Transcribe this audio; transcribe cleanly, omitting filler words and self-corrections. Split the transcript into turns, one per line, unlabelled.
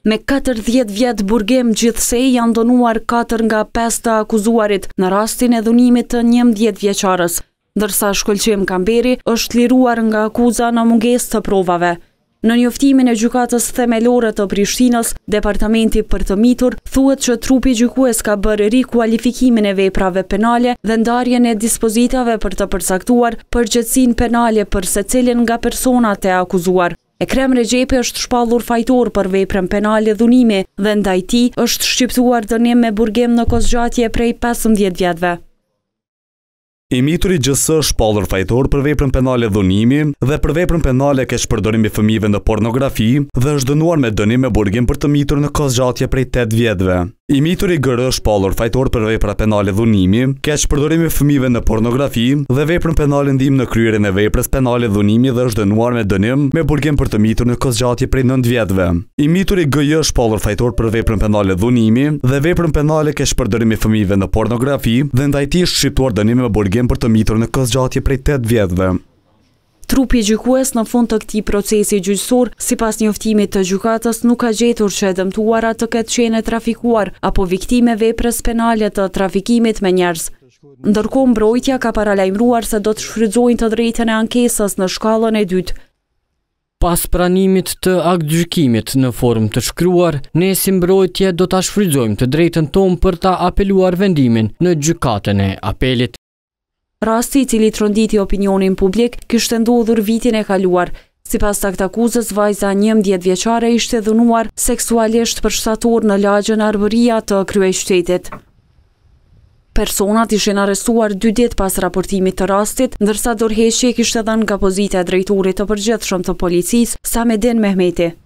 Me 40 vjet burgim gjithsej janë dënuar 4 nga 5 të akuzuarit në rastin e dhunimit të 11 vjeçarës, ndërsa Shkëlqim Kamberi është liruar nga akuza në mungesë të provave. Në njoftimin e gjykatës themelore të Prishtinës, Departamenti për të mitur thuhet që trupi gjykues ka bërë rikualifikimin e veprave penale dhe ndarjen e dispozitave për të përcaktuar përgjegjësinë penale për secilin nga personat e akuzuar. Ekrem Rexhepi është shpallur fajtor për veprën penale dhunimi dhe ndaj tij është shqiptuar dënim me burgim në kozgjatje prej 15 vjetëve.
I mituri GS shpallur fajtor për veprën penale dhunimi dhe për veprën penale keqpërdorimi fëmijëve në pornografi dhe është dënuar me dënim me burgim për të mitur në kozgjatje prej 8 vjetëve. I mituri GR shpallur fajtor për vepra penale dhunimi, keqpërdorimi fëmijëve në pornografi dhe veprën penale ndihmë në kryerjen e veprës penale dhunimi dhe është dënuar me dënim me burgim për të mitur në kozgjatje prej 9 vjetëve. I mituri GJ shpallur fajtor për veprën penale dhunimi dhe veprën penale keqpërdorimi fëmijëve në pornografi dhe ndaj tij është shqiptuar dënim me burgim për të mitur në kozgjatje prej 8 vjetëve.
Trupi gjykues në fund të këtij procesi gjyqësor, sipas njoftimit të gjykatës, nuk ka gjetur që e dëmtuara të ketë qenë trafikuar apo viktime veprës penale të trafikimit me njerëz. Ndërkohë mbrojtja ka paralajmëruar se do të shfrytëzojnë të drejtën e ankesës në shkallën e dytë.
Pas pranimit të aktgjykimit në formë të shkruar, ne si mbrojtje do ta shfrytëzojmë të drejtën tonë për ta apeluar vendimin në gjykatën e apelit.
Rasti i cili tronditi opinionin publik kishte ndodhur vitin e kaluar. Sipas aktakuzës, vajza 11 vjeçare ishte dhunuar seksualisht përshtator në lagjën Arbëria të kryeqytetit. Personat ishin arrestuar 2 ditë pas raportimit të rastit, ndërsa dorëheqje kishte dhënë nga pozita e drejtorit të përgjithshëm të policisë, Samedin Mehmeti.